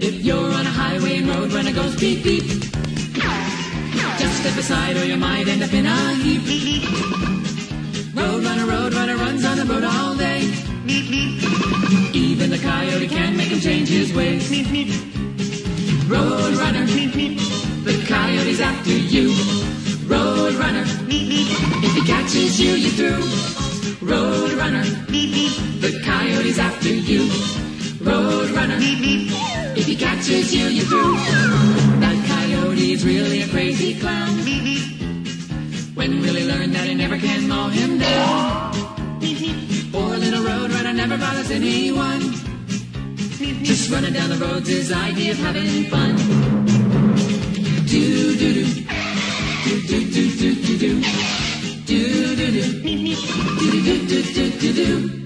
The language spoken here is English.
If you're on a highway and Roadrunner goes beep beep, just step aside or you might end up in a heap. Roadrunner runs on the road all day. Even the coyote can't make him change his ways. Roadrunner, the coyote's after you. Roadrunner, if he catches you, you're through. Roadrunner, the coyote's after you. Roadrunner, if he catches you, you're through. That coyote's really a crazy clown. When Willie learned that he never can mow him down. Poor little Roadrunner never bothers anyone. Just running down the road's his idea of having fun. Do do do, do do do do do do, do do do, do do do do do do.